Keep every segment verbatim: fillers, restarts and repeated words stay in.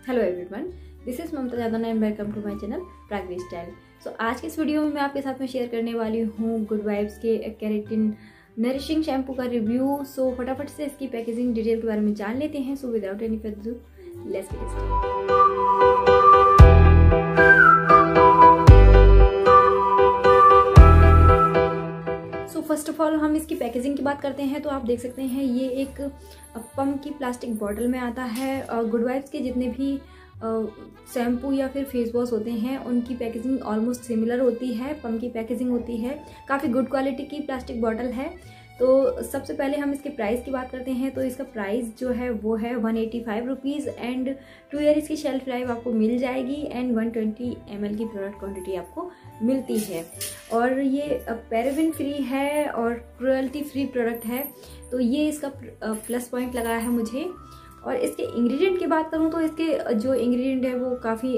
Hello everyone, this is Mamta Yadav and welcome to my channel Pragvi style. So आज के इस video में मैं आपके साथ में शेयर करने वाली हूँ गुड वाइब्स के केराटिन नरिशिंग शैम्पू का रिव्यू। सो so, फटाफट से इसकी पैकेजिंग डिटेल के बारे में जान लेते हैं। So without any further ado, let's get started. First of all हम इसकी पैकेजिंग की बात करते हैं तो आप देख सकते हैं ये एक पम्प की प्लास्टिक बॉटल में आता है। गुड वाइब्स के जितने भी शैम्पू या फिर फेस वॉश होते हैं उनकी पैकेजिंग ऑलमोस्ट सिमिलर होती है, पम्प की पैकेजिंग होती है। काफ़ी गुड क्वालिटी की प्लास्टिक बॉटल है। तो सबसे पहले हम इसके प्राइस की बात करते हैं तो इसका प्राइस जो है वो है one eighty five rupees and two year इसकी शेल्फ लाइफ आपको मिल जाएगी and one twenty M L की प्रोडक्ट क्वांटिटी आपको मिलती है। और ये पैराबेन फ्री है और क्रुएल्टी फ्री प्रोडक्ट है, तो ये इसका प्लस पॉइंट लगा है मुझे। और इसके इंग्रेडिएंट की बात करूँ तो इसके जो इंग्रेडिएंट है वो काफ़ी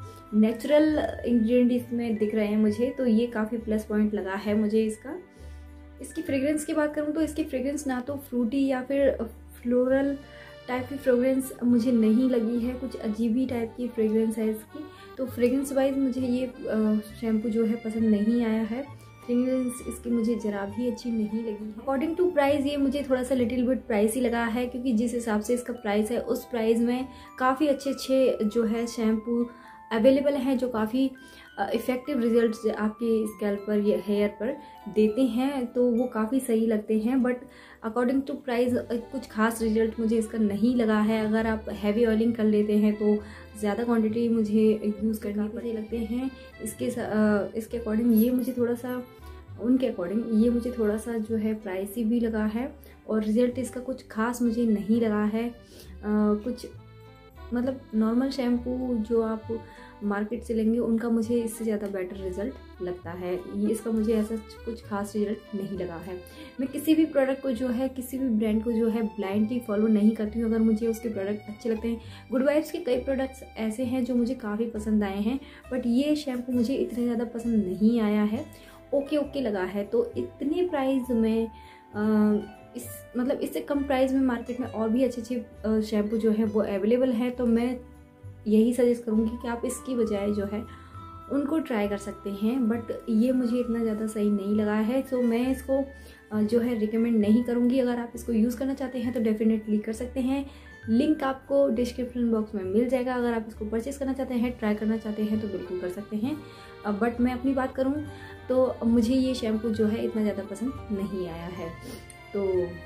नेचुरल इंग्रेडिएंट इसमें दिख रहे हैं मुझे, तो ये काफ़ी प्लस पॉइंट लगा है मुझे इसका। इसकी फ्रेग्रेंस की बात करूँ तो इसकी फ्रेग्रेंस ना तो फ्रूटी या फिर फ्लोरल टाइप की फ्रेग्रेंस मुझे नहीं लगी है, कुछ अजीब ही टाइप की फ्रेग्रेंस है इसकी। तो फ्रेग्रेंस वाइज मुझे ये शैम्पू जो है पसंद नहीं आया है। फ्रेग्रेंस इसकी मुझे ज़रा भी अच्छी नहीं लगी है। अकॉर्डिंग टू प्राइस ये मुझे थोड़ा सा लिटिल बिट प्राइस ही लगा है, क्योंकि जिस हिसाब से इसका प्राइस है उस प्राइस में काफ़ी अच्छे अच्छे जो है शैम्पू अवेलेबल हैं जो काफ़ी इफ़ेक्टिव रिजल्ट्स आपके स्कैल्प पर या हेयर पर देते हैं, तो वो काफ़ी सही लगते हैं। बट अकॉर्डिंग टू प्राइस कुछ खास रिजल्ट मुझे इसका नहीं लगा है। अगर आप हैवी ऑयलिंग कर लेते हैं तो ज़्यादा क्वांटिटी मुझे यूज़ करने पर लगते हैं। इसके इसके अकॉर्डिंग ये मुझे थोड़ा सा उनके अकॉर्डिंग ये मुझे थोड़ा सा जो है प्राइसी भी लगा है और रिज़ल्ट इसका कुछ खास मुझे नहीं लगा है। आ, कुछ मतलब नॉर्मल शैम्पू जो आप मार्केट से लेंगे उनका मुझे इससे ज़्यादा बेटर रिज़ल्ट लगता है। ये इसका मुझे ऐसा कुछ खास रिज़ल्ट नहीं लगा है। मैं किसी भी प्रोडक्ट को जो है किसी भी ब्रांड को जो है ब्लाइंडली फॉलो नहीं करती हूँ अगर मुझे उसके प्रोडक्ट अच्छे लगते हैं। गुड वाइब्स के कई प्रोडक्ट्स ऐसे हैं जो मुझे काफ़ी पसंद आए हैं, बट ये शैम्पू मुझे इतने ज़्यादा पसंद नहीं आया है। ओके ओके लगा है। तो इतने प्राइस में आ, इस मतलब इससे कम प्राइस में मार्केट में और भी अच्छे अच्छे शैम्पू जो है वो अवेलेबल है, तो मैं यही सजेस्ट करूँगी कि आप इसकी बजाय जो है उनको ट्राई कर सकते हैं। बट ये मुझे इतना ज़्यादा सही नहीं लगा है, तो मैं इसको जो है रिकमेंड नहीं करूँगी। अगर आप इसको यूज़ करना चाहते हैं तो डेफिनेटली कर सकते हैं। लिंक आपको डिस्क्रिप्शन बॉक्स में मिल जाएगा। अगर आप इसको परचेज़ करना चाहते हैं, ट्राई करना चाहते हैं तो बिल्कुल कर सकते हैं। बट मैं अपनी बात करूँ तो मुझे ये शैम्पू जो है इतना ज़्यादा पसंद नहीं आया है। तो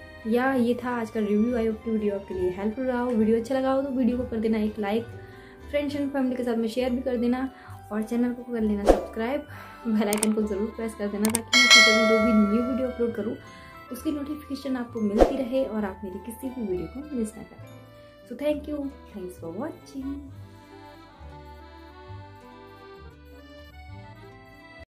या ये था आज का रिव्यू। आई होप कि वीडियो आपके लिए हेल्पफुल रहा हो। वीडियो अच्छा लगा हो तो वीडियो को कर देना एक लाइक, फ्रेंड्स एंड फैमिली के साथ में शेयर भी कर देना और चैनल को कर लेना सब्सक्राइब, बेल आइकन को ज़रूर प्रेस कर देना ताकि मैं फ्यूचर में जो भी न्यू वीडियो अपलोड करूँ उसकी नोटिफिकेशन आपको मिलती रहे और आप मेरी किसी भी वीडियो को मिस ना करें। So thank you, thanks for watching.